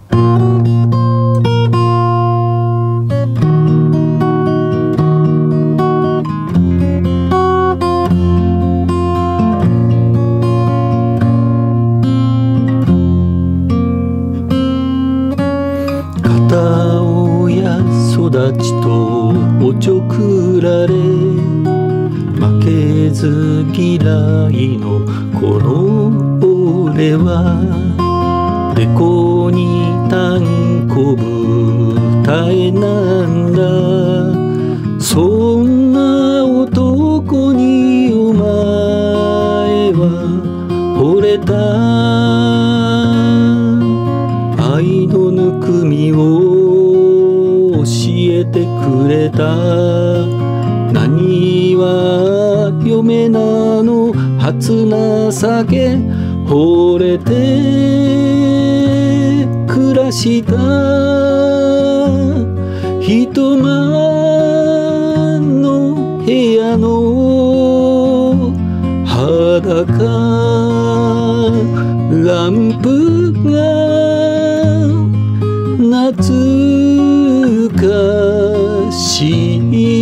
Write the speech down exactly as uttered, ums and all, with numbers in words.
片親育ちとおちょくられ、負けず嫌いのこの俺はレコにたんこぶたえなんだ。そんな男にお前は惚れた。愛のぬくみを教えてくれた。何は嫁なの初情け、惚れて暮らした一晩の部屋の裸ランプが懐かしい。